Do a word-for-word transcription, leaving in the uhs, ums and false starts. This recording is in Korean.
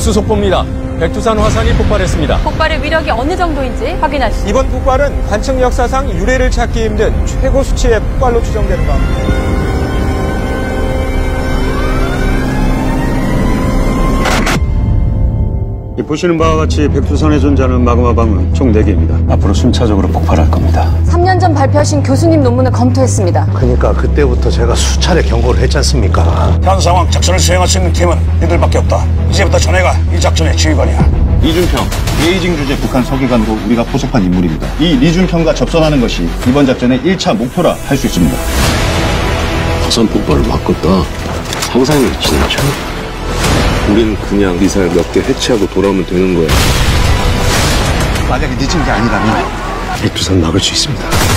뉴스 속보입니다. 백두산 화산이 폭발했습니다. 폭발의 위력이 어느 정도인지 확인하시죠. 이번 폭발은 관측 역사상 유례를 찾기 힘든 최고 수치의 폭발로 추정되는 가운데 보시는 바와 같이 백두산에 존재하는 마그마방은 총 네 개입니다. 앞으로 순차적으로 폭발할 겁니다. 삼 년 전 발표하신 교수님 논문을 검토했습니다. 그러니까 그때부터 제가 수차례 경고를 했지 않습니까? 현 상황 작전을 수행할 수 있는 팀은 이들밖에 없다. 이제부터 자네가 이 작전의 지휘관이야. 리준평, 베이징 주재 북한 서기관으로 우리가 포섭한 인물입니다. 이 리준평과 접선하는 것이 이번 작전의 일 차 목표라 할 수 있습니다. 화산 폭발을 막겠다. 상상이 지나쳐. 우리는 그냥 미사일 몇 개 해체하고 돌아오면 되는 거야. 만약에 늦은 게 아니라면 백두산 막을 수 있습니다.